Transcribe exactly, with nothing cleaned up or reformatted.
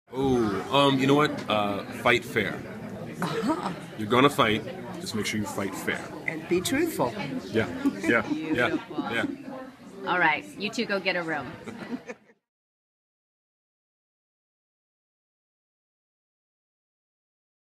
Oh, um, you know what? Uh, fight fair. Uh-huh. You're gonna fight. Just make sure you fight fair. And be truthful. Yeah, yeah, yeah, yeah. All right, you two go get a room.